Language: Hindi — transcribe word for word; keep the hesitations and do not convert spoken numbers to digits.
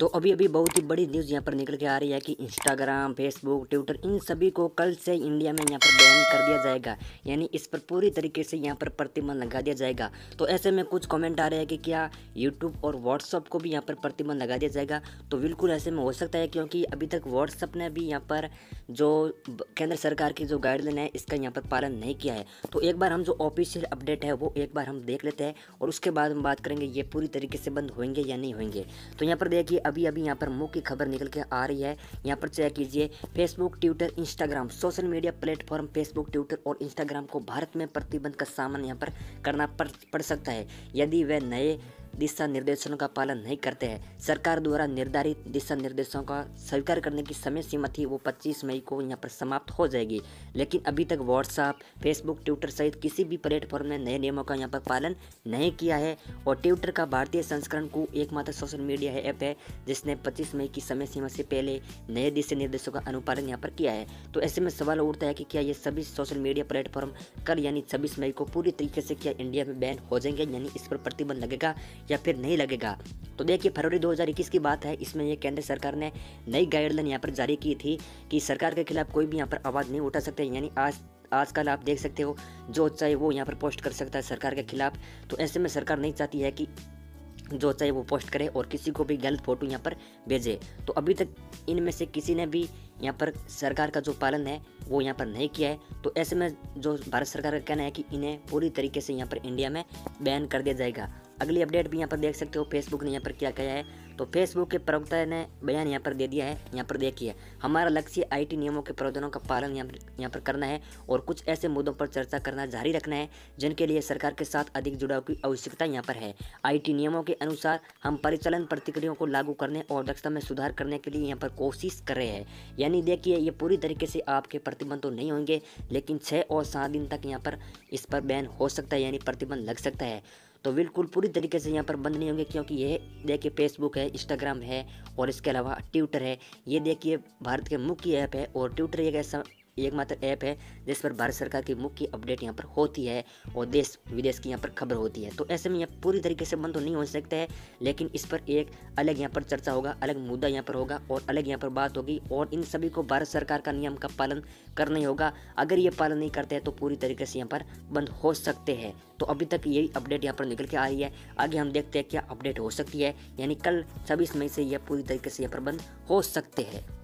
तो अभी अभी बहुत ही बड़ी न्यूज़ यहाँ पर निकल के आ रही है कि इंस्टाग्राम, फेसबुक, ट्विटर इन सभी को कल से इंडिया में यहाँ पर बैन कर दिया जाएगा। यानी इस पर पूरी तरीके से यहाँ पर प्रतिबंध लगा दिया जाएगा। तो ऐसे में कुछ कमेंट आ रहे हैं कि क्या यूट्यूब और व्हाट्सअप को भी यहाँ पर प्रतिबंध लगा दिया जाएगा। तो बिल्कुल ऐसे में हो सकता है, क्योंकि अभी तक व्हाट्सअप ने भी यहाँ पर जो केंद्र सरकार की जो गाइडलाइन है इसका यहाँ पर पालन नहीं किया है। तो एक बार हम जो ऑफिशियल अपडेट है वो एक बार हम देख लेते हैं और उसके बाद हम बात करेंगे ये पूरी तरीके से बंद होंगे या नहीं होंगे। तो यहाँ पर देखिए अभी अभी यहाँ पर मुख्य खबर निकल के आ रही है। यहाँ पर चेक कीजिए, Facebook, Twitter, Instagram social media platform Facebook, Twitter और इंस्टाग्राम को भारत में प्रतिबंध का सामना यहाँ पर करना पड़ पड़ सकता है यदि वे नए दिशा निर्देशों का पालन नहीं करते हैं। सरकार द्वारा निर्धारित दिशा निर्देशों का स्वीकार करने की समय सीमा थी वो पच्चीस मई को यहाँ पर समाप्त हो जाएगी, लेकिन अभी तक व्हाट्सएप, फेसबुक, ट्विटर सहित किसी भी प्लेटफॉर्म ने नए नियमों का यहाँ पर पालन नहीं किया है। और ट्विटर का भारतीय संस्करण को एकमात्र सोशल मीडिया ऐप है जिसने पच्चीस मई की समय सीमा से पहले नए दिशा निर्देशों का अनुपालन यहाँ पर किया है। तो ऐसे में सवाल उठता है कि क्या ये सभी सोशल मीडिया प्लेटफॉर्म कल यानी छब्बीस मई को पूरी तरीके से क्या इंडिया में बैन हो जाएंगे, यानी इस पर प्रतिबंध लगेगा या फिर नहीं लगेगा। तो देखिए फरवरी दो हज़ार इक्कीस की बात है, इसमें ये केंद्र सरकार ने नई गाइडलाइन यहाँ पर जारी की थी कि सरकार के खिलाफ कोई भी यहाँ पर आवाज़ नहीं उठा सकते। यानी आज आजकल आप देख सकते हो जो चाहे वो यहाँ पर पोस्ट कर सकता है सरकार के खिलाफ। तो ऐसे में सरकार नहीं चाहती है कि जो चाहे वो पोस्ट करे और किसी को भी गलत फोटो यहाँ पर भेजे। तो अभी तक इनमें से किसी ने भी यहाँ पर सरकार का जो पालन है वो यहाँ पर नहीं किया है। तो ऐसे में जो भारत सरकार का कहना है कि इन्हें पूरी तरीके से यहाँ पर इंडिया में बैन कर दिया जाएगा। अगली अपडेट भी यहाँ पर देख सकते हो, फेसबुक ने यहाँ पर क्या कहा है। तो फेसबुक के प्रवक्ता ने बयान यहाँ पर दे दिया है। यहाँ पर देखिए, हमारा लक्ष्य आईटी नियमों के प्रावधानों का पालन यहाँ पर यहाँ पर करना है और कुछ ऐसे मुद्दों पर चर्चा करना जारी रखना है जिनके लिए सरकार के साथ अधिक जुड़ाव की आवश्यकता यहाँ पर है। आईटी नियमों के अनुसार हम परिचालन प्रक्रियाओं को लागू करने और दक्षता में सुधार करने के लिए यहाँ पर कोशिश कर रहे हैं। यानी देखिए ये पूरी तरीके से आपके प्रतिबंध तो नहीं होंगे, लेकिन छः और सात दिन तक यहाँ पर इस पर बैन हो सकता है, यानी प्रतिबंध लग सकता है। तो बिल्कुल पूरी तरीके से यहाँ पर बंद नहीं होंगे, क्योंकि ये देखिए फेसबुक है, इंस्टाग्राम है और इसके अलावा ट्विटर है। ये देखिए भारत के मुख्य ऐप है और ट्विटर एक ऐसा एकमात्र ऐप है जिस पर भारत सरकार की मुख्य अपडेट यहाँ पर होती है और देश विदेश की यहाँ पर खबर होती है। तो ऐसे में यह पूरी तरीके से बंद तो नहीं हो सकता है, लेकिन इस पर एक अलग यहाँ पर चर्चा होगा, अलग मुद्दा यहाँ पर होगा और अलग यहाँ पर बात होगी और इन सभी को भारत सरकार का नियम का पालन करना ही होगा। अगर ये पालन नहीं करते हैं तो पूरी तरीके से यहाँ पर बंद हो सकते हैं। तो अभी तक यही अपडेट यहाँ पर निकल के आ रही है। आगे हम देखते हैं क्या अपडेट हो सकती है, यानी कल छब्बीस मई से यह पूरी तरीके से यहाँ पर बंद हो सकते हैं।